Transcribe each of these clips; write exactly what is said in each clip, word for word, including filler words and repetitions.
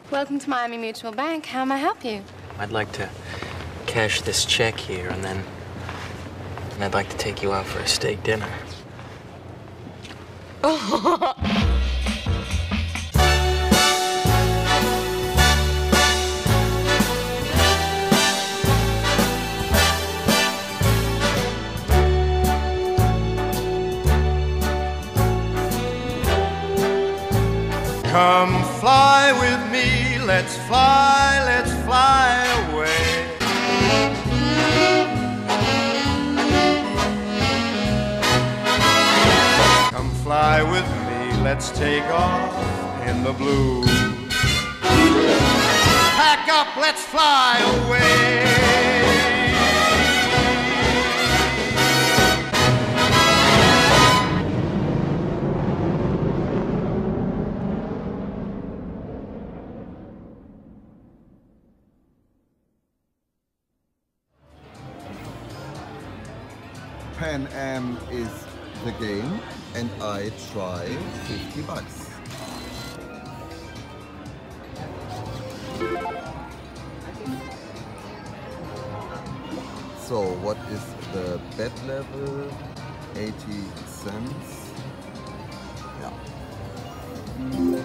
Welcome to Miami Mutual Bank. How may I help you? I'd like to cash this check here, and then and I'd like to take you out for a steak dinner. Come fly with me, let's fly, let's fly away. Come fly with me, let's take off in the blue. Pack up, let's fly away. Pan Am is the game, and I try fifty bucks. So what is the bet level? eighty cents. Yeah.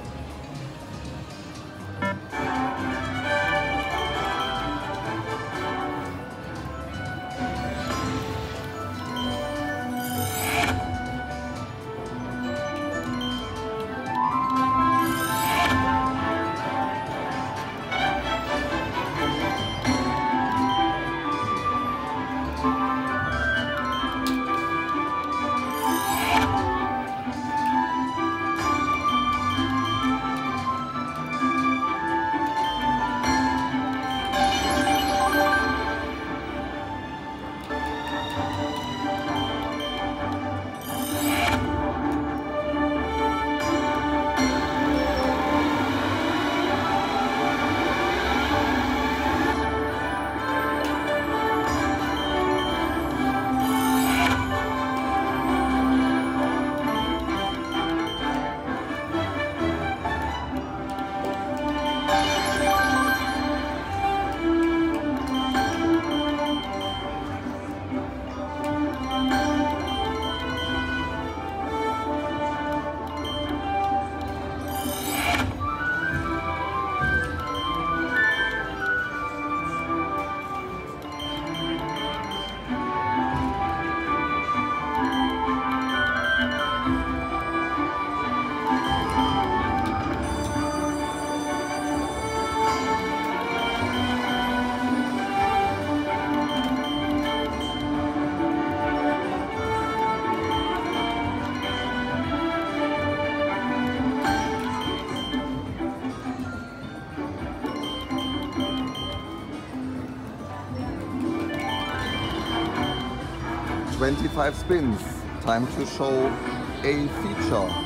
twenty-five spins. Time to show a feature.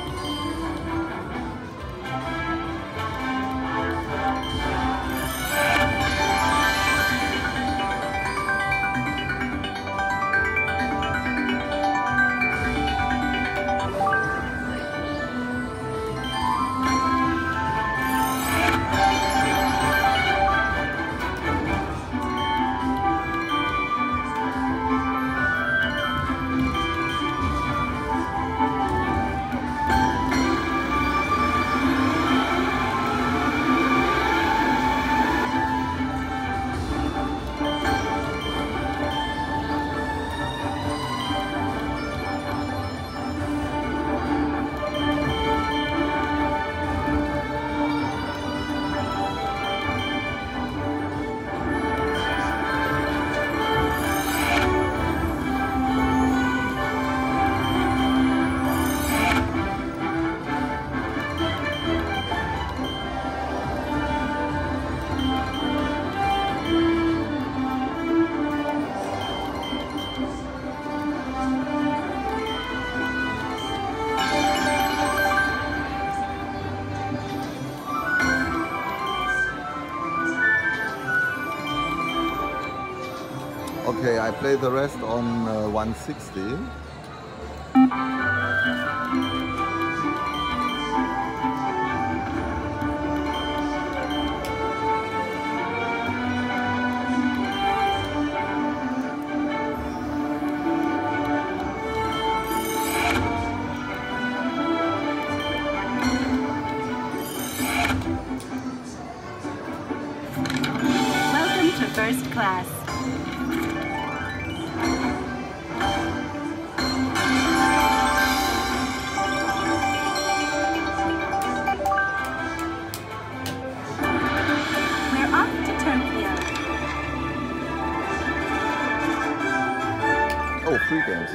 Okay, I play the rest on uh, one sixty. class. We're off to Tokyo. Oh, free games.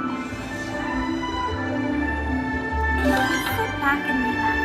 Sit back and relax.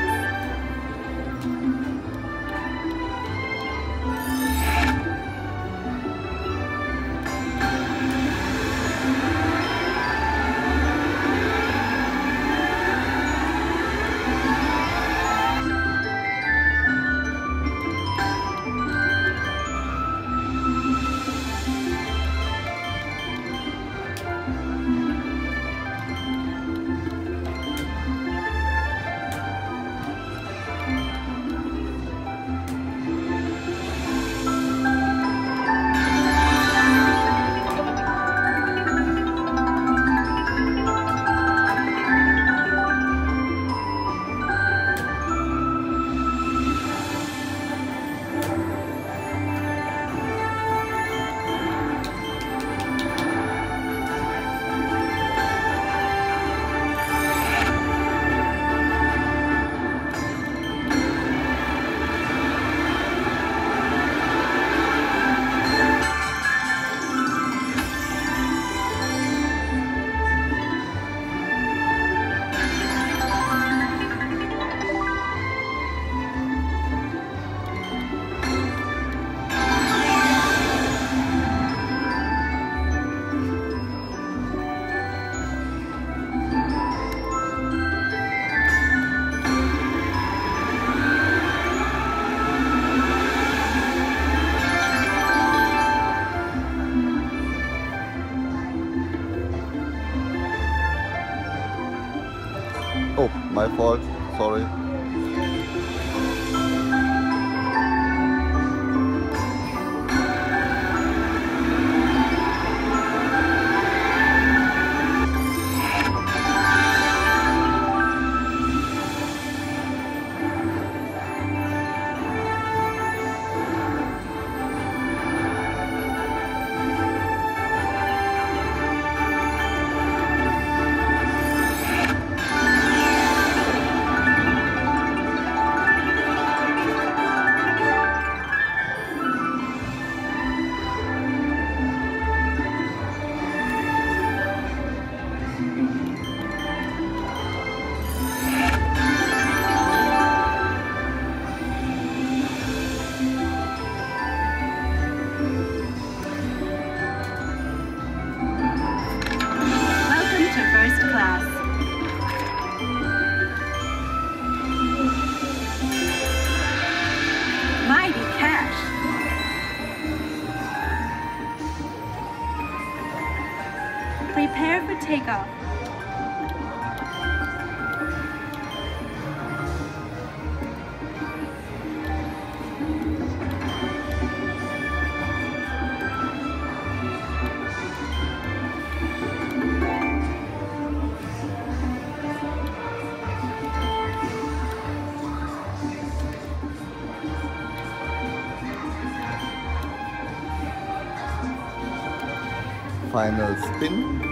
Oh, my fault. Sorry. Prepare for takeoff. Final spin.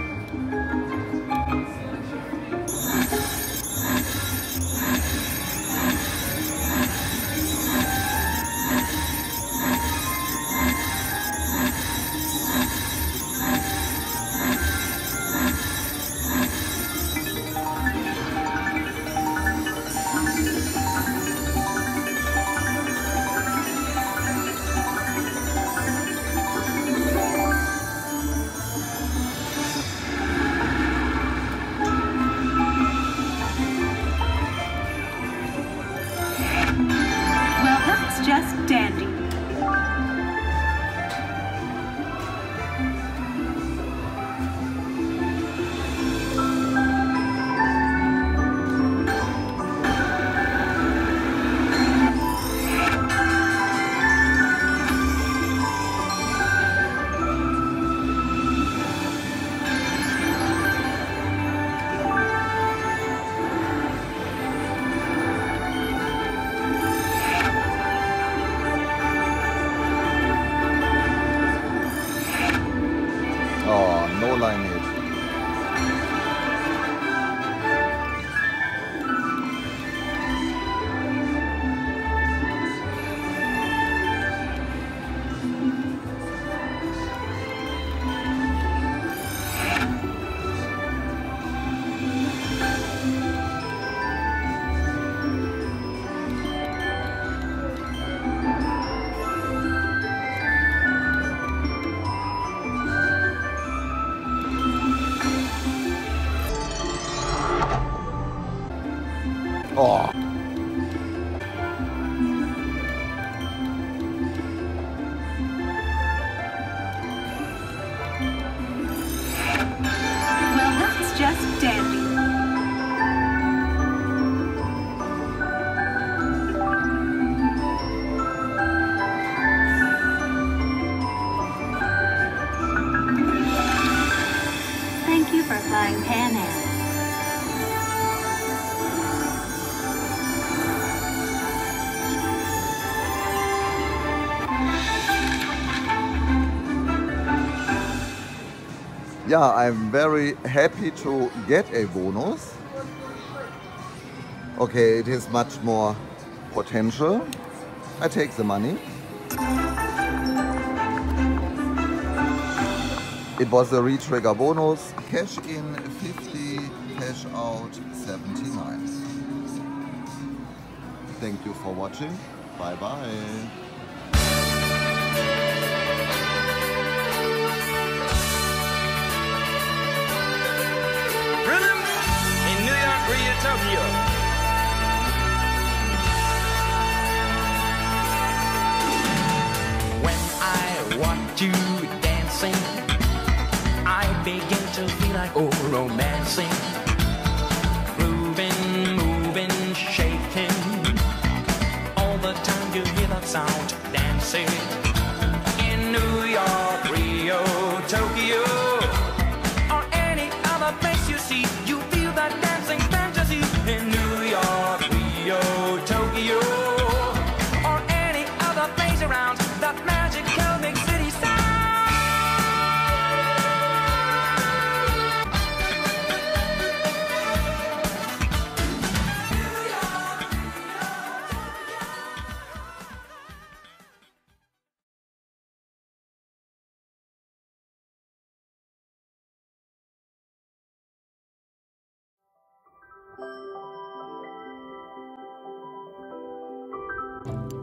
yeah, I'm very happy to get a bonus. Okay, it is much more potential. I take the money. It was a Retrigger bonus. Cash in fifty, cash out seventy-nine. Thank you for watching. Bye bye. Rhythm in New York, Rio, Tokyo. When I watch you dancing, I begin to feel like oh romancing, grooving, moving, shaking. All the time you hear that sound, dancing in New York, Rio, Tokyo, or any other place you see. You feel that dancing fantasy in New York, Rio, Tokyo, or any other place around that magical big city sound. Thank you.